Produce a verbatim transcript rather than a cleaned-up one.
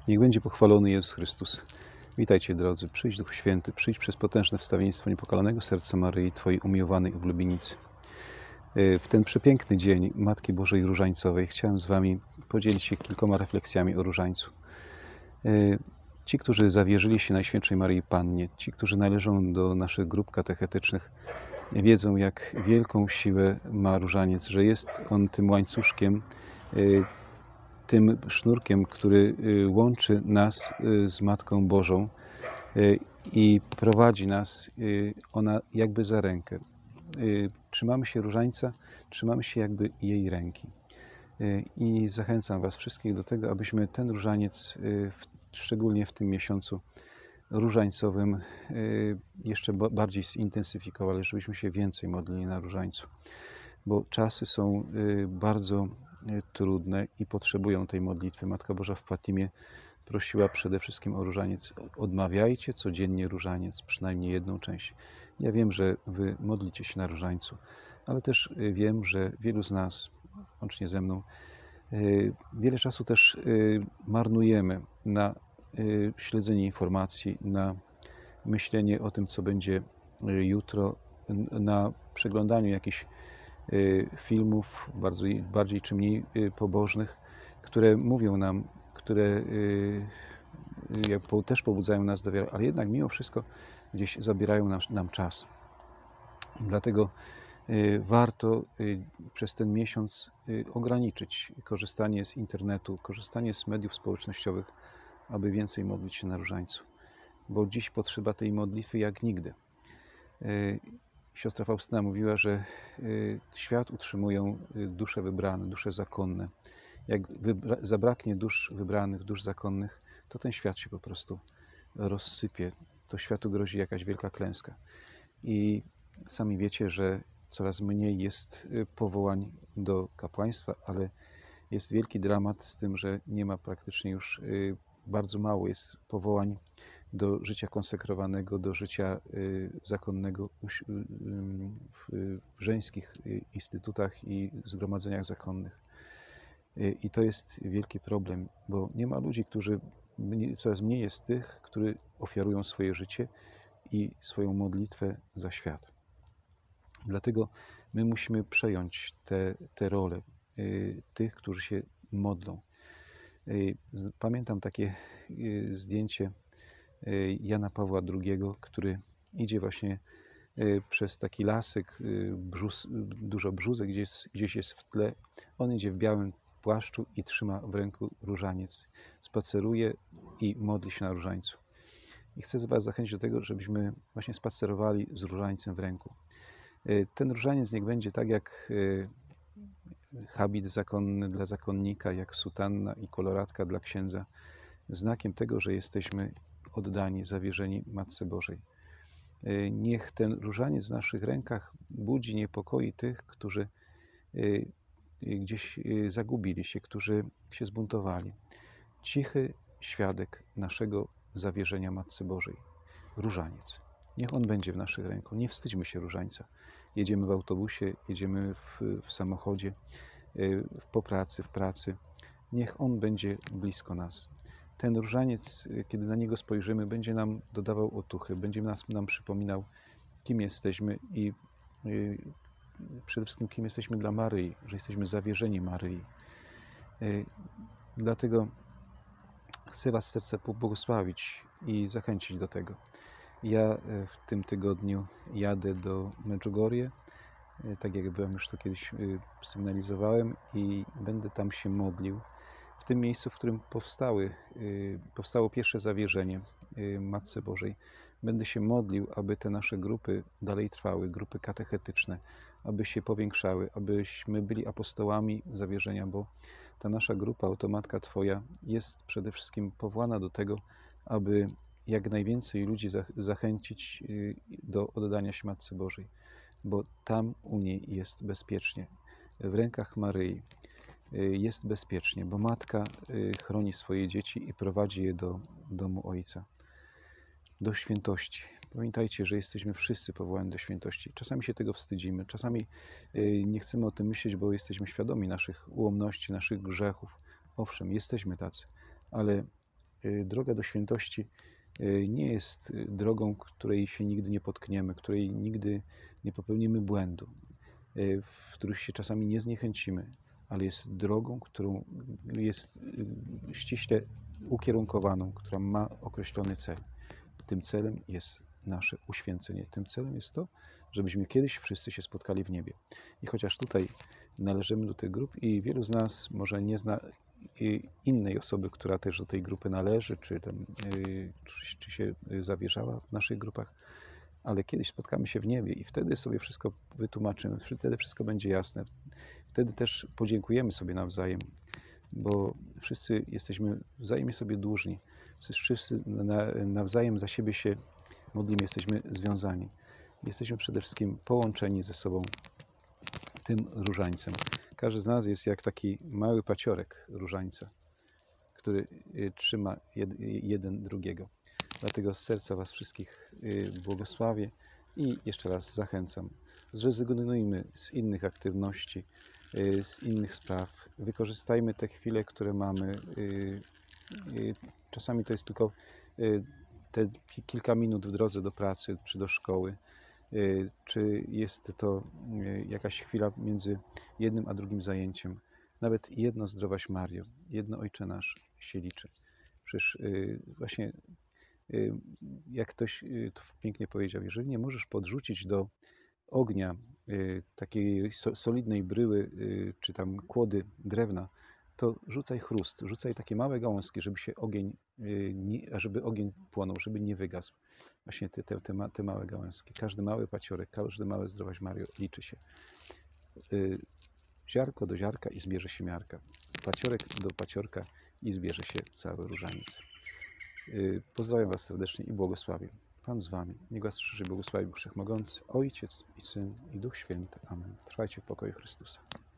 Niech będzie pochwalony Jezus Chrystus. Witajcie, drodzy. Przyjdź, Duchu Święty, przyjdź przez potężne wstawiennictwo niepokalanego serca Maryi, Twojej umiłowanej oblubienicy. W ten przepiękny dzień Matki Bożej Różańcowej chciałem z Wami podzielić się kilkoma refleksjami o Różańcu. Ci, którzy zawierzyli się Najświętszej Maryi Pannie, ci, którzy należą do naszych grup katechetycznych, wiedzą, jak wielką siłę ma Różaniec, że jest on tym łańcuszkiem, tym sznurkiem, który łączy nas z Matką Bożą i prowadzi nas ona jakby za rękę. Trzymamy się Różańca, trzymamy się jakby jej ręki. I zachęcam Was wszystkich do tego, abyśmy ten Różaniec, szczególnie w tym miesiącu różańcowym, jeszcze bardziej zintensyfikowali, żebyśmy się więcej modlili na Różańcu. Bo czasy są bardzo trudne i potrzebują tej modlitwy. Matka Boża w Fatimie prosiła przede wszystkim o Różaniec. Odmawiajcie codziennie Różaniec, przynajmniej jedną część. Ja wiem, że Wy modlicie się na Różańcu, ale też wiem, że wielu z nas, łącznie ze mną, wiele czasu też marnujemy na śledzenie informacji, na myślenie o tym, co będzie jutro, na przeglądaniu jakichś filmów, bardzo, bardziej czy mniej pobożnych, które mówią nam, które też pobudzają nas do wiary, ale jednak mimo wszystko gdzieś zabierają nam, nam czas. Dlatego warto przez ten miesiąc ograniczyć korzystanie z internetu, korzystanie z mediów społecznościowych, aby więcej modlić się na Różańcu. Bo dziś potrzeba tej modlitwy jak nigdy. Siostra Faustyna mówiła, że świat utrzymują dusze wybrane, dusze zakonne. Jak zabraknie dusz wybranych, dusz zakonnych, to ten świat się po prostu rozsypie. To światu grozi jakaś wielka klęska. I sami wiecie, że coraz mniej jest powołań do kapłaństwa, ale jest wielki dramat z tym, że nie ma praktycznie już, bardzo mało jest powołań do życia konsekrowanego, do życia zakonnego w żeńskich instytutach i zgromadzeniach zakonnych. I to jest wielki problem, bo nie ma ludzi, którzy, coraz mniej jest tych, którzy ofiarują swoje życie i swoją modlitwę za świat. Dlatego my musimy przejąć te, te role tych, którzy się modlą. Pamiętam takie zdjęcie Jana Pawła drugiego, który idzie właśnie przez taki lasek, brzus, dużo brzózek, gdzieś, gdzieś jest w tle. On idzie w białym płaszczu i trzyma w ręku różaniec. Spaceruje i modli się na różańcu. I chcę Was zachęcić do tego, żebyśmy właśnie spacerowali z różańcem w ręku. Ten różaniec niech będzie tak jak habit zakonny dla zakonnika, jak sutanna i koloratka dla księdza, znakiem tego, że jesteśmy oddani, zawierzeni Matce Bożej. Niech ten różaniec w naszych rękach budzi niepokoi tych, którzy gdzieś zagubili się, którzy się zbuntowali. Cichy świadek naszego zawierzenia Matce Bożej. Różaniec. Niech on będzie w naszych rękach. Nie wstydźmy się różańca. Jedziemy w autobusie, jedziemy w, w samochodzie, po pracy, w pracy. Niech on będzie blisko nas. Ten różaniec, kiedy na niego spojrzymy, będzie nam dodawał otuchy, będzie nas, nam przypominał, kim jesteśmy i y, przede wszystkim, kim jesteśmy dla Maryi, że jesteśmy zawierzeni Maryi. Y, dlatego chcę Was z serca pobłogosławić i zachęcić do tego. Ja w tym tygodniu jadę do Medjugorje, tak jak byłem już to kiedyś sygnalizowałem, i będę tam się modlił. W tym miejscu, w którym powstały, powstało pierwsze zawierzenie Matce Bożej. Będę się modlił, aby te nasze grupy dalej trwały, grupy katechetyczne, aby się powiększały, abyśmy byli apostołami zawierzenia, bo ta nasza grupa, Oto Matka Twoja, jest przede wszystkim powołana do tego, aby jak najwięcej ludzi zachęcić do oddania się Matce Bożej, bo tam u niej jest bezpiecznie, w rękach Maryi jest bezpiecznie, bo Matka chroni swoje dzieci i prowadzi je do domu Ojca, do świętości. Pamiętajcie, że jesteśmy wszyscy powołani do świętości. Czasami się tego wstydzimy, czasami nie chcemy o tym myśleć, bo jesteśmy świadomi naszych ułomności, naszych grzechów. Owszem, jesteśmy tacy, ale y, droga do świętości y, nie jest y, drogą, której się nigdy nie potkniemy, której nigdy nie popełnimy błędu, y, w których się czasami nie zniechęcimy, ale jest drogą, którą jest y, ściśle ukierunkowaną, która ma określony cel. Tym celem jest nasze uświęcenie. Tym celem jest to, żebyśmy kiedyś wszyscy się spotkali w niebie. I chociaż tutaj należymy do tych grup i wielu z nas może nie zna innej osoby, która też do tej grupy należy, czy, tam, czy, czy się zawierzała w naszych grupach, ale kiedyś spotkamy się w niebie i wtedy sobie wszystko wytłumaczymy, wtedy wszystko będzie jasne. Wtedy też podziękujemy sobie nawzajem, bo wszyscy jesteśmy wzajemnie sobie dłużni. Wszyscy nawzajem za siebie się modlimy, jesteśmy związani. Jesteśmy przede wszystkim połączeni ze sobą tym różańcem. Każdy z nas jest jak taki mały paciorek różańca, który trzyma jeden drugiego. Dlatego z serca Was wszystkich błogosławię i jeszcze raz zachęcam. Zrezygnujmy z innych aktywności, z innych spraw. Wykorzystajmy te chwile, które mamy. Czasami to jest tylko te kilka minut w drodze do pracy czy do szkoły, czy jest to jakaś chwila między jednym a drugim zajęciem. Nawet jedno Zdrowaś Mario, jedno Ojcze Nasz się liczy. Przecież właśnie jak ktoś to pięknie powiedział, jeżeli nie możesz podrzucić do ognia takiej solidnej bryły czy tam kłody drewna, to rzucaj chrust, rzucaj takie małe gałązki, żeby się ogień, żeby ogień płonął, żeby nie wygasł. Właśnie te, te, te, te małe gałązki. Każdy mały paciorek, każdy małe Zdrowaś Mario liczy się. Ziarko do ziarka i zbierze się miarka. Paciorek do paciorka i zbierze się cały różaniec. Pozdrawiam Was serdecznie i błogosławię. Pan z Wami. Niech Was szerzy błogosławi Bóg Wszechmogący, Ojciec i Syn i Duch Święty. Amen. Trwajcie w pokoju Chrystusa.